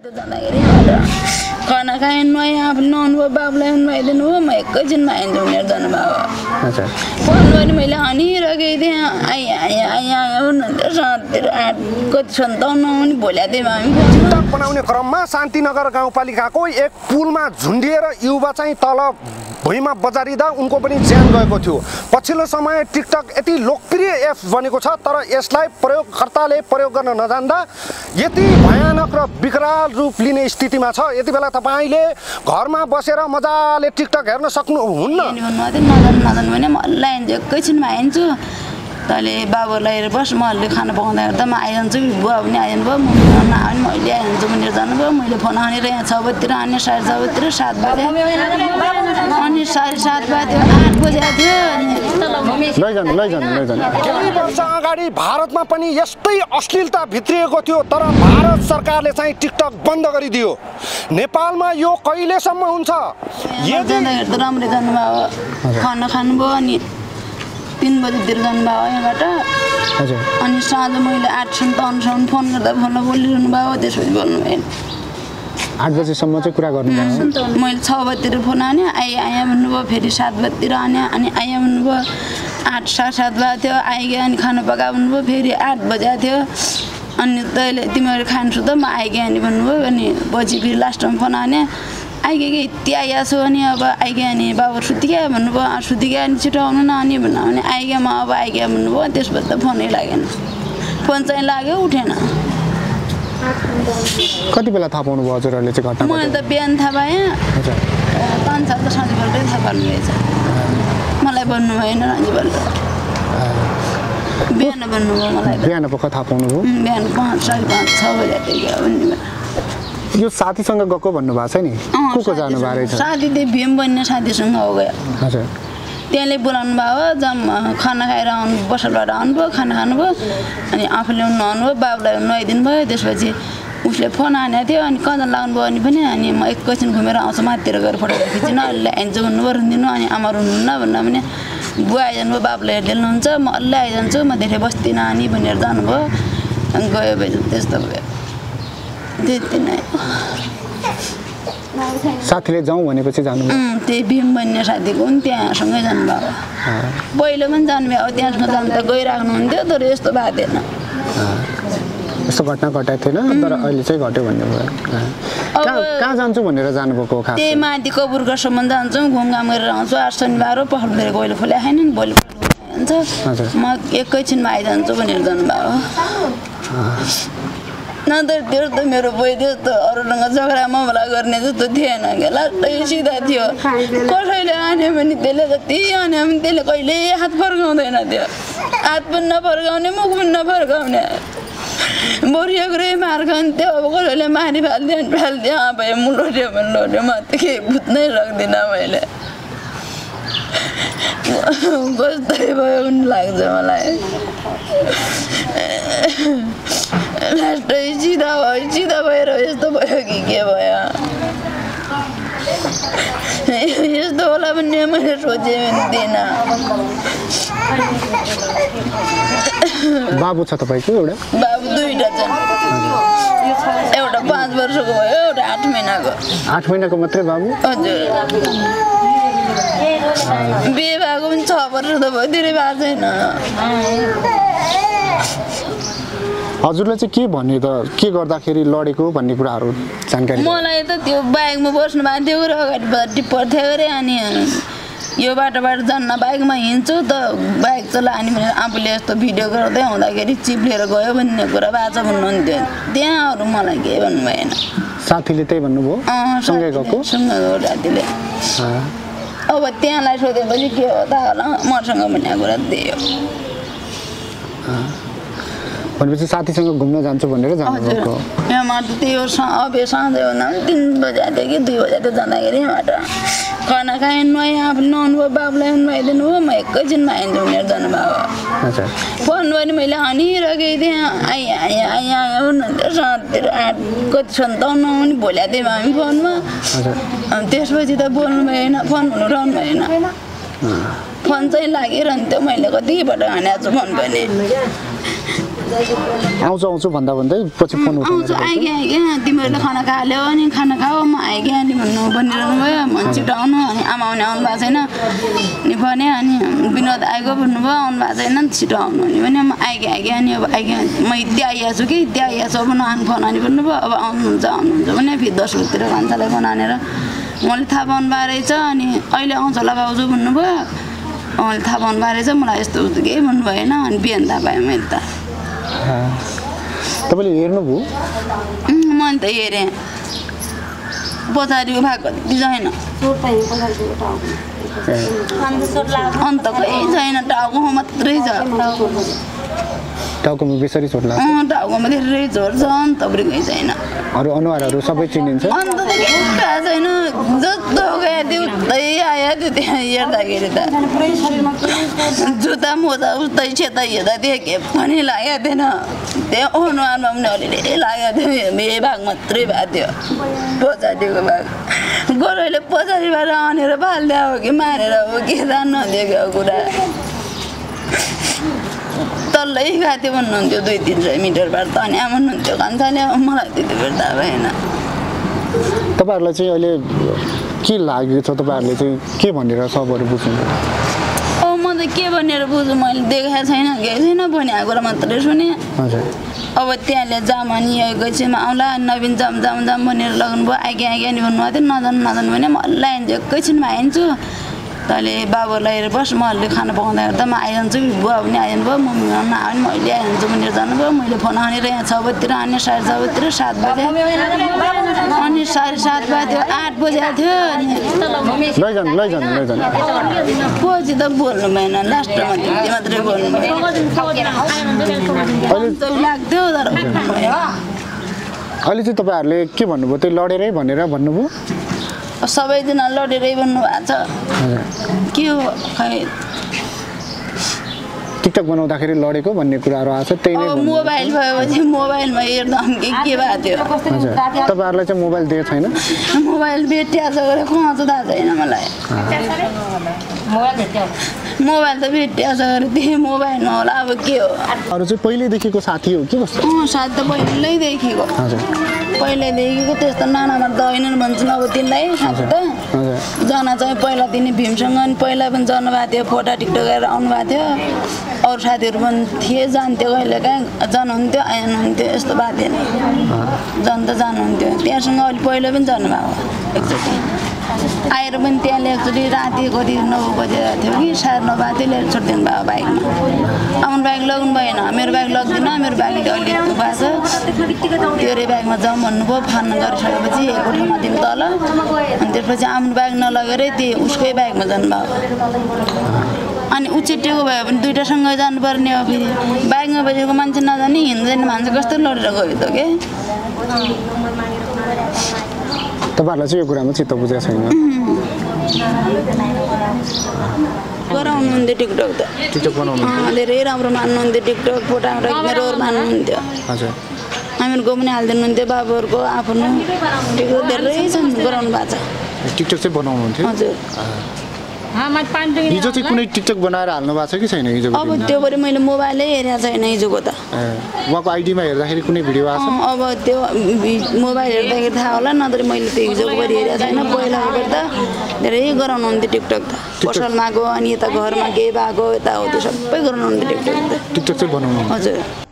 जाँदाखेरि खाना खाएँ नुहाएँ आफूले नुहाउनुभयो बाबुलाई नुहाइदिनु हो म एकैछिनमा आइन्छु उनीहरू जानुभयो फोन पनि मैले हानिरहेको थिएँ साँझतिर 8 कति 57 पनि भोलिको थिएँ हामी टिकटक बनाउने क्रममा शान्तिनगर गाउँपालिकाको एक पुलमा झुन्डिएर युवा चाहिँ तल भुइँमा बजारिँदा उनको पनि ज्यान गएको थियो। पछिल्लो समय टिकटक यति लोकप्रिय एप बनेको छ तर यसलाई प्रयोगकर्ताले प्रयोग गर्न नजान्दा यति भयानक र विकराल रूप लिने स्थितिमा छ। यति बेला तपाईले घरमा बसेर मजाले टिकटक हेर्न सक्नुहुन्न। नजान भने म लाइन एकैछिनमा आइन्छु तैँले बाबुलाई हेरेर बस मैले खाना पकाउँदा हेर्दा म आइजान्छु बुवा पनि आइजानुभयो म नआयो भने मैले आइजान्छु भनेर जानुभयो। मैले फोन हानेर यहाँ 6 बजीतिर हाने 6:30 बजीतिर 7 बजे अनि 7:30 बज्यो 8 बजेको थियो। केही वर्ष अगाडि भारतमा पनि यस्तै अश्लीलता भित्रिएको थियो तर भारत सरकारले चाहिँ टिकटक बन्द गरिदियो। नेपालमा यो कहिलेसम्म हुन्छ? यदि राम्रै जानुभयो खाना खानुभयो अनि 3 बजीतिर जानुभयो यहाँबाट अनि साँझ मैले 8:57 फोन गर्दा फोनमा बोलिरहनु भयो त्यसपछि बोल्नु भएन। 8 बजेसम्म चाहिँ कुरा गर्नुभयो। मैले 6 बजीतिर फोन हाने आइया भन्नुभयो फेरि 7 बजीतिर हाने अनि आइया भन्नुभयो 8 7:30 भएको थियो आइगयो अनि खाना पकायो भन्नुभयो फेरि 8 बजेको थियो अनि तैँले तिमीहरू खान्छु त म आइगएँ अनि भन्नुभयो अनि पछि फेरि लास्टमा फोन हाने आइगयो कि यति आइया छु अनि अब आइगयो अनि बाबु सुतिगयो भन्नुभयो सुतिगयो अनि छिटो आउनु न अनि भन्नु भने आइगयो म अब आइगयो भन्नुभयो त्यसपछि त फोनै लागेन। फोन चाहिँ लाग्यो उठेन। कति बेला थाहा पाउनु भयो हजुरहरूले चाहिँ घटना? मैले त बिहान थाहा पाएँ 5-7 त साँझपल्टै थाहा पाउनु रहेछ मलाई भन्नु भएन साँझपल्ट बिहान भन्नुभयो मलाई बिहान पख थाहा पाउनु भयो? बिहान 5 5:30 6 बजेतिर भन्नु यो साथीसँग गएको भन्नुभएको छ नि को जानु भएको रहेछ? साथी त्यो भीम भन्ने साथीसँग हो गयो। हजुर त्यहाँले बोलाउनु भयो जम खाना खाएर आउनु बसलबाट आउनुभयो खाना खानुभयो अनि आफूले नुहाउनुभयो बाबुलाई नुहाइदिनु भयो। त्यसपछि उसले फोन हानेको थियो अनि कहाँ लाग्नुभयो अनि पनि अनि म एकैछिन घुमेर आउँछु माथितिर गएर फोटो खिचिन अहिले आइन्छु भन्नुभयो रुन्दिनु अनि आमा रुनुहुन्न भन्दा पनि बुवा आइजानुभयो बाबुले हेरिदिनुहुन्छ म अहिले आइजान्छु म धेरै बस्दिनँ अनि भनेर जानुभयो अनि गयो भाइ त्यस्तो भयो त्यति नै। साथीले जाउँ भनेपछि जानुभयो? त्यही भीम भन्ने साथीको पनि त्यहाँसँगै जानुभयो। पहिलो पनि जानुभयो अब त्यहाँसँग जानु त गइराख्नुहुन्थ्यो तर यस्तो भएको थिएन। यस्तो घटना घटाएको थिएन तर अहिले चाहिँ घट्यो भन्नुभयो। कहाँ जान्छु भनेर जानुभएको खास? त्यही माथि कपुरकोसम्म जान्छौँ घुमघाम गरेर आउँछु 8 शनिबार हो पखलतिर गहिले खोले खाएन नि भोलि हुन्छ म एकैछिनमा आइजान्छु भनेर जानुभयो। नत्र त्यो त मेरो बोइ त्यस्तो अरूसँग झगडा मामला गर्ने जस्तो थिएन क्या लास्टै सिधा थियो। कसैले आने भने त्यसले जति आने भने त्यसले कहिले हात फर्काउँदैन थियो हात पनि नफर्काउने मुख पनि नफर्काउने बरु एक्लै मार खान्थ्यो। अब कसैले मारी फाल्थ्यो भए मुलोट्यो भने लोट्यो म त केही बुझ्नै सक्दिनँ मैले कस्तै भयो पनि लाग्छ मलाई। लास्टै सिधा भएर यस्तो भयो कि के भयो यस्तो होला भन्ने मैले सोचेँ पनि थिइनँ। बाबु छ तपाईँको? एउटा बाबु 2टा छन् एउटा 5 वर्षको भयो एउटा 8 महिनाको। 8 महिनाको मात्रै बाबु? हजुर बिहे भएको पनि 6 वर्ष त भयो धेरै भएको छैन। हजुरले चाहिँ के भन्यो त के गर्दाखेरि लडेको भन्ने कुराहरू जानकारी? मलाई त त्यो बाइकमा बस्नु भएको थियो र अगाडि पर्थ्यो अरे अनि यो बाटोबाट जान्न बाइकमा हिँड्छु त बाइक चलायो भने आफूले यस्तो भिडियो गर्दै आउँदाखेरि चिप्लेर गयो भन्ने कुरा बाचा भन्नुहुन्थ्यो। त्यहाँ अरू मलाई केही भन्नु भएन। साथीले त्यही भन्नुभयो? सँगै गएको? सँगै गएको साथीले। अब त्यहाँलाई सोधेपछि के हो त होला मसँग भन्ने कुरा त्यही हो। भनेपछि साथीसँग घुम्न जान्छु भनेर जानुभएको? यहाँ माटो त्यही हो अब साँझ भन्दा पनि 3 बजेको थियो कि 2 बजेको जाँदाखेरि यहाँबाट खाना खाएँ नुहाएँ आफूले नुहाउनुभयो बाबुलाई नुहाइदिनु हो म एकैछिनमा आइन्छु उनीहरू जानुभयो। फोन पनि मैले हानिरहेको थिएँ आइया भन्नुहुन्थ्यो साँझतिर 8 कति 57 पनि भोलिको थिएँ हामी फोनमा त्यसपछि त बोल्नु भएन फोन उठाउनु भएन। फोन चाहिँ लागिरहन्थ्यो मैले कतिपल्ट हानेको छु फोन पनि आउँछु भन्दा भन्दै पछि फोन आउँछु आइगे तिमीहरूले खाना खाल्यो अनि खाना खाऊ म आइगे अनि भन्नु भनिरहनु भयो म छिटो आउनु अनि आमा आउने आउनु भएको छैन अनि भने अनि विनोद आएको भन्नुभयो आउनु भएको छैन छिटो आउनु अनि भने म आइगे अनि अब आइगे म त्यहाँ आइएको छु कि त्यहाँ आइएको छु अब नआउनु फोन अनि भन्नुभयो अब आउनुहुन्छ भने फेरि 10 बजीतिर भान्सालाई फोन हानेर मैले थाहा पाउनु भएको रहेछ अनि अहिले आउँछ होला भाउजू भन्नुभयो मैले थाहा पाउनु भएको रहेछ मलाई यस्तो उस्तो केही भन्नु भएन अनि बिहान थाहा पाएँ मैले त तपाईँले हेर्नुभयो मैले त हेरेँ पछाडि भएको कति छैन अन्त केही छैन टाउको मात्रै छ टाउकोमा बेसरी चोट लाग्छ टाउकोमा धेरै चोट छ अन्त केही छैन अरू अनुहारहरू सबै चिनिन्छ अन्त त केही थाहा छैन जस्तो गयो त्यो उस्तै आयो त्यो त्यहाँ हेर्दाखेरि त जुत्ता मोजा उस्तै छेता हेर्दा त्यो के पनि लागेको थिएन त्यहाँ अनुहारमा पनि अलिअलि लागेको थियो यही भाग मात्रै भएको थियो पछाडिको भाग गोरुले पछाडिबाट अनेर फाल्दै हो कि मारेर हो के जान्नु नदिएको कुरा तल्लै गएको थियो भन्नुहुन्थ्यो 200-300 मिटरबाट त अनि आमा हुनुहुन्थ्यो कान्छाले मलाई त्यति बेर थाहा भएन तपाईँहरूलाई चाहिँ अहिले के लागेको छ तपाईँहरूले चाहिँ के भनेर सबहरू बुझ्नु म त के भनेर बुझ्छु मैले देखाएको छैन केही छैन भनेको कुरा मात्रै सुने अब त्यहाँले जाम अनि एकैछिनमा आउँला नवीन जाम भनेर लगाउनुभयो आइगे नि भन्नुभएको थियो नजानु भने म आइन्छु एकैछिनमा आइन्छु तैँले बाबुलाई हेरेर बस मैले खाना पकाउँदा हेर्दा म आइजान्छु बुवा पनि आइजानु भयो मम्मी नआयो भने म अहिले आइजान्छु भनेर जानुभयो मैले फोन हानेर यहाँ 6 बजीतिर हाने 6:30 बजीतिर 7 बजे अनि 7:30 बज्यो 8 बजेको थियो अनि पछि त बोल्नु भएन लास्टमा त्यति मात्रै बोल्नु भयो लाग्थ्यो तर अहिले चाहिँ तपाईँहरूले के भन्नुभयो त्यो लडेरै भनेर भन्नुभयो सबैजना लडेरै भन्नुभएको छ के हो खै टिकटक बनाउँदाखेरि लडेको भन्ने कुराहरू आएको छ त्यही नै मोबाइल भएपछि मोबाइलमा हेर्दा के भएको थियो तपाईँहरूलाई चाहिँ मोबाइल दिएको छैन मोबाइल भेटिया छ गरेर कहाँ छ थाहा छैन मलाई मोबाइल त भेटिया छ गरेर त्यही मोबाइलमा होला अब के हो अरू चाहिँ पहिल्यैदेखिको साथी हो के कस्तो साथी त पहिल्यैदेखिको पहिल्यैदेखिको त्यस्तो नानामा त होइन भन्छु अब तिमीलाई साथी त जना चाहिँ पहिला तिनी भीमसँग अनि पहिला पनि जानु भएको थियो फोटो टिकटकेर आउनु भएको थियो अरू साथीहरू पनि थिए जान्थ्यो कहिले काहीँ जानुहुन्थ्यो आउनुहुन्थ्यो यस्तो भएको थिएन जान त जानुहुन्थ्यो त्यहाँसँग अहिले पहिला पनि जानुभएको एकचोटि आएर पनि त्यहाँले एकचोटि राति कति 9 बजे थियो कि 9:30 थियो लिएर छोडिदिनु भयो बाइकमा आफ्नो बाइक लगाउनु भएन मेरो बाइक लग्दिनँ मेरो बाइकले अलिक भएको छ त्यो बाइकमा जाउँ भन्नुभयो फोन गरिसकेपछि एक ठाउँमा दिनु तल अनि त्यसपछि आफ्नो बाइक नलगेरै त्यही उसकै बाइकमा जानुभयो अनि उछिटिएको भयो भने दुइटासँगै जानुपर्ने हो फेरि बाइकमा बसेको मान्छे नजाने हिँड्दैन मान्छे कस्तो लडेर गयो त के तपाईँहरूलाई चाहिँ यो कुरामा चित्त बुझेको छैन गराउनुहुन्थ्यो टिकटक त टिकटक बनाउनु धेरै राम्रो मान्नुहुन्थ्यो टिकटक फोटोग्राफी मेरो मान्नुहुन्थ्यो हजुर हामीहरूको पनि हालिदिनुहुन्थ्यो बाबुहरूको आफ्नो टिकटक धेरै छन् गराउनु भएको छ टिकटक चाहिँ बनाउनुहुन्थ्यो हजुर हिजो चाहिँ कुनै टिकटक बनाएर हाल्नु भएको छ कि छैन हिजो अब त्यो गरी मैले मोबाइलै हेरेको छैन हिजोको त उहाँको आइडीमा हेर्दाखेरि कुनै भिडियो आएको छ अब त्यो मोबाइल हेर्दाखेरि थाहा होला नत्र मैले त्यो हिजोको गरी हेरेको छैन पहिलाको बेला त धेरै गराउनुहुन्थ्यो टिकटक त पसलमा गयो अनि यता घरमा केही भएको यताउति सबै गराउनुहुन्थ्यो टिकटक टिकटक चाहिँ बनाउनु हजुर